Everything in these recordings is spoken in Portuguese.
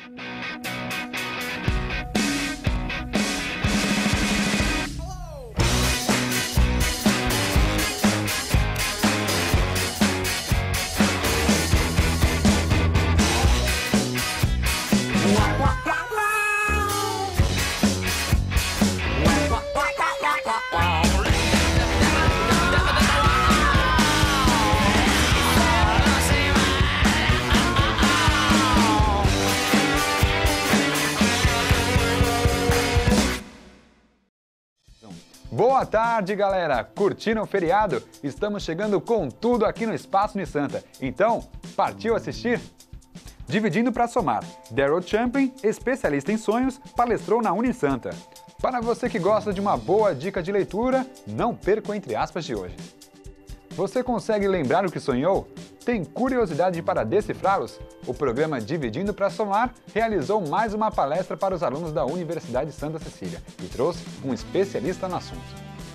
Boa tarde, galera! Curtiram o feriado? Estamos chegando com tudo aqui no Espaço Unisanta. Então, partiu assistir? Dividindo para somar, Daryl Champin, especialista em sonhos, palestrou na Unisanta. Para você que gosta de uma boa dica de leitura, não perca o Entre Aspas de hoje. Você consegue lembrar o que sonhou? Tem curiosidade para decifrá-los? O programa Dividindo para Somar realizou mais uma palestra para os alunos da Universidade Santa Cecília e trouxe um especialista no assunto.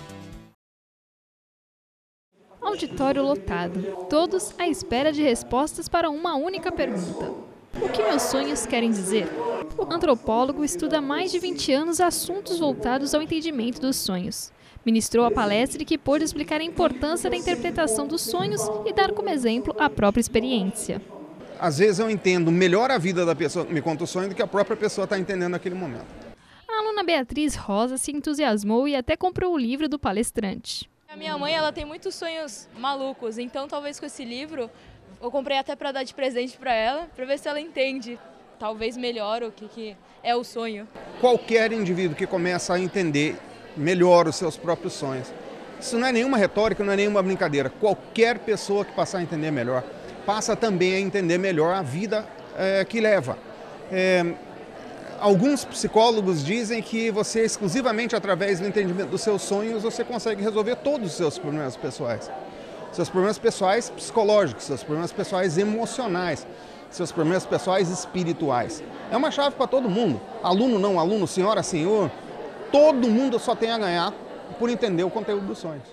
Auditório lotado, todos à espera de respostas para uma única pergunta. O que meus sonhos querem dizer? O antropólogo estuda há mais de 20 anos assuntos voltados ao entendimento dos sonhos. Ministrou a palestra que pôde explicar a importância da interpretação dos sonhos e dar como exemplo a própria experiência. Às vezes eu entendo melhor a vida da pessoa que me conta o sonho do que a própria pessoa está entendendo naquele momento. A aluna Beatriz Rosa se entusiasmou e até comprou o livro do palestrante. A minha mãe, ela tem muitos sonhos malucos, então talvez com esse livro eu comprei até para dar de presente para ela, para ver se ela entende, talvez melhor o que é o sonho. Qualquer indivíduo que começa a entender melhor os seus próprios sonhos, isso não é nenhuma retórica, não é nenhuma brincadeira. Qualquer pessoa que passar a entender melhor, passa também a entender melhor a vida que leva. Alguns psicólogos dizem que você, exclusivamente através do entendimento dos seus sonhos, você consegue resolver todos os seus problemas pessoais. Seus problemas pessoais psicológicos, seus problemas pessoais emocionais, seus problemas pessoais espirituais. É uma chave para todo mundo. Aluno, não aluno, senhora, senhor. Todo mundo só tem a ganhar por entender o conteúdo dos sonhos.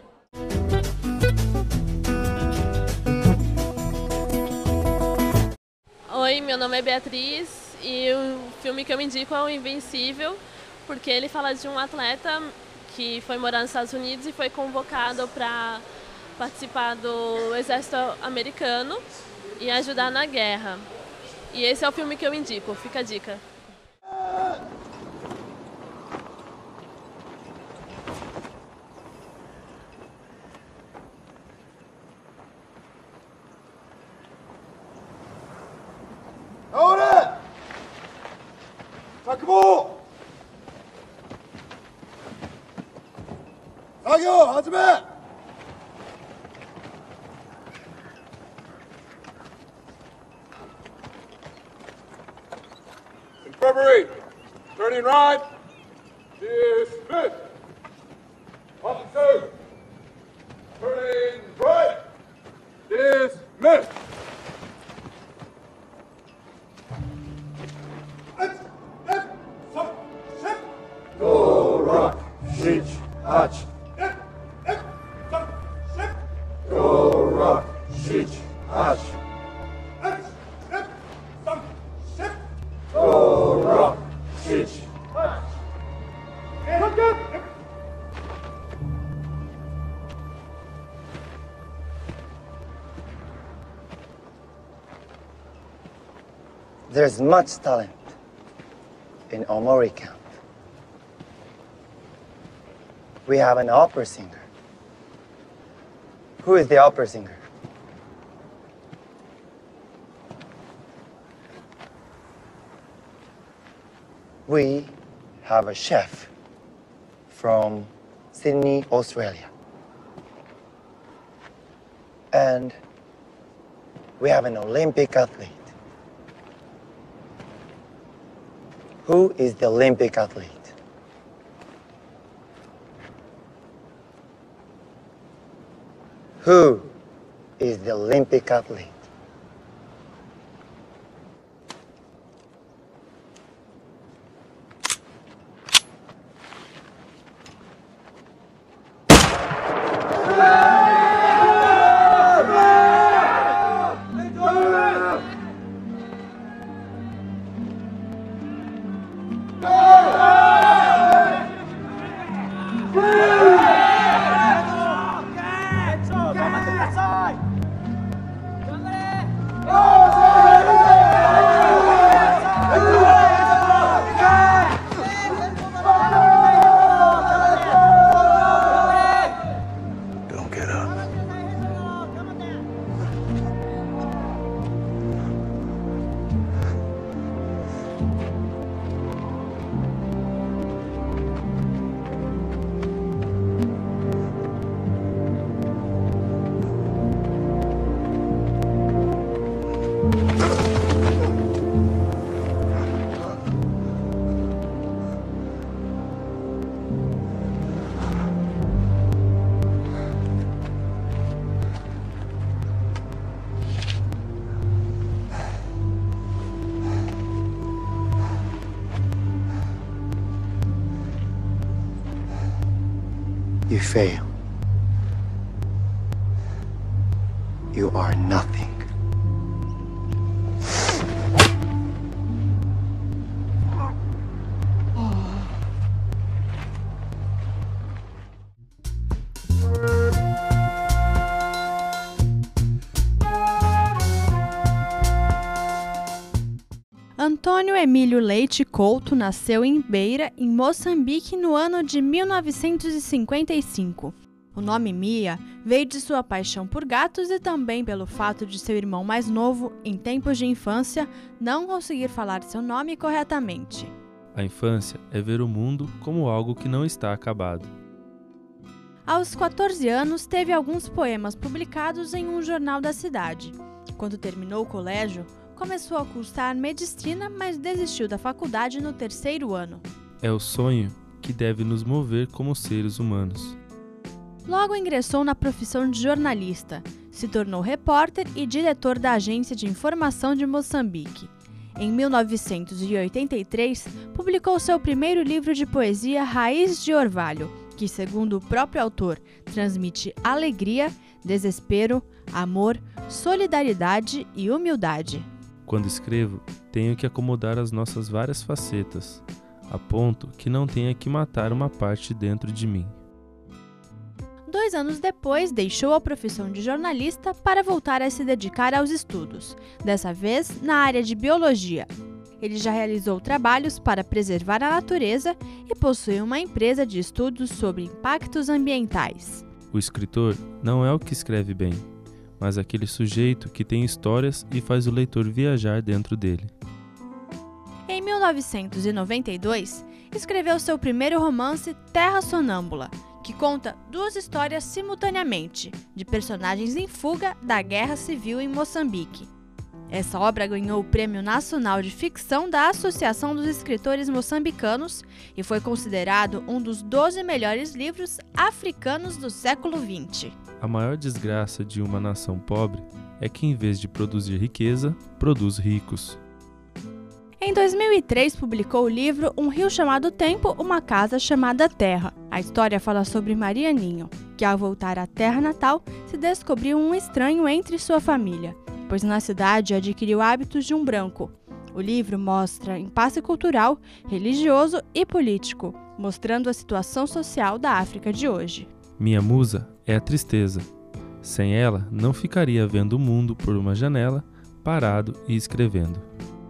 Oi, meu nome é Beatriz e o filme que eu me indico é o Invencível, porque ele fala de um atleta que foi morar nos Estados Unidos e foi convocado para participar do exército americano e ajudar na guerra. E esse é o filme que eu indico, fica a dica. Infirmary, turning right, dismiss. Officer, turning right, dismiss. Go rock, shit, hatch. Go rock, shit, hatch. Go rock, shit, hatch. There's much talent in Omori camp. We have an opera singer. Who is the opera singer? We have a chef from Sydney, Australia. And we have an Olympic athlete. Who is the Olympic athlete? Who is the Olympic athlete? You fail. You are nothing. Antônio Emílio Leite Couto nasceu em Beira, em Moçambique, no ano de 1955. O nome Mia veio de sua paixão por gatos e também pelo fato de seu irmão mais novo, em tempos de infância, não conseguir falar seu nome corretamente. A infância é ver o mundo como algo que não está acabado. Aos 14 anos, teve alguns poemas publicados em um jornal da cidade. Quando terminou o colégio, começou a cursar medicina, mas desistiu da faculdade no 3º ano. É o sonho que deve nos mover como seres humanos. Logo ingressou na profissão de jornalista, se tornou repórter e diretor da Agência de Informação de Moçambique. Em 1983, publicou seu primeiro livro de poesia Raiz de Orvalho, que, segundo o próprio autor, transmite alegria, desespero, amor, solidariedade e humildade. Quando escrevo, tenho que acomodar as nossas várias facetas, a ponto que não tenha que matar uma parte dentro de mim. 2 anos depois, deixou a profissão de jornalista para voltar a se dedicar aos estudos, dessa vez na área de biologia. Ele já realizou trabalhos para preservar a natureza e possui uma empresa de estudos sobre impactos ambientais. O escritor não é o que escreve bem, mas aquele sujeito que tem histórias e faz o leitor viajar dentro dele. Em 1992, escreveu seu primeiro romance Terra Sonâmbula, que conta 2 histórias simultaneamente, de personagens em fuga da Guerra Civil em Moçambique. Essa obra ganhou o Prêmio Nacional de Ficção da Associação dos Escritores Moçambicanos e foi considerado um dos 12 melhores livros africanos do século XX. A maior desgraça de uma nação pobre é que, em vez de produzir riqueza, produz ricos. Em 2003, publicou o livro Um Rio Chamado Tempo, Uma Casa Chamada Terra. A história fala sobre Marianinho, que ao voltar à terra natal, se descobriu um estranho entre sua família, pois na cidade adquiriu hábitos de um branco. O livro mostra impasse cultural, religioso e político, mostrando a situação social da África de hoje. Minha musa é a tristeza. Sem ela, não ficaria vendo o mundo por uma janela, parado e escrevendo.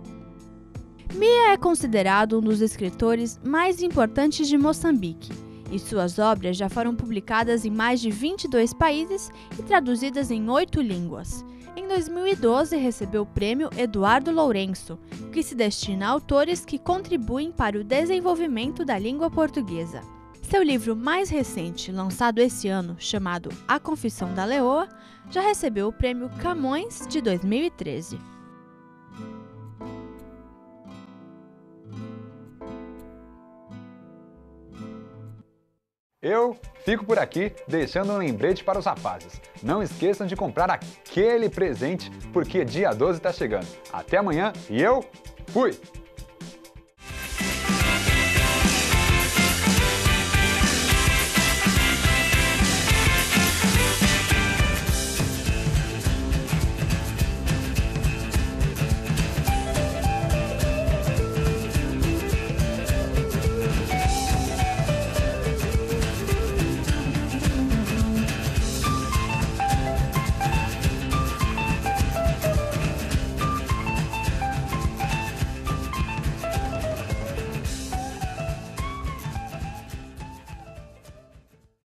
Mia é considerado um dos escritores mais importantes de Moçambique, e suas obras já foram publicadas em mais de 22 países e traduzidas em 8 línguas. Em 2012, recebeu o Prêmio Eduardo Lourenço, que se destina a autores que contribuem para o desenvolvimento da língua portuguesa. Seu livro mais recente, lançado esse ano, chamado A Confissão da Leoa, já recebeu o Prêmio Camões de 2013. Eu fico por aqui deixando um lembrete para os rapazes. Não esqueçam de comprar aquele presente, porque dia 12 está chegando. Até amanhã e eu fui!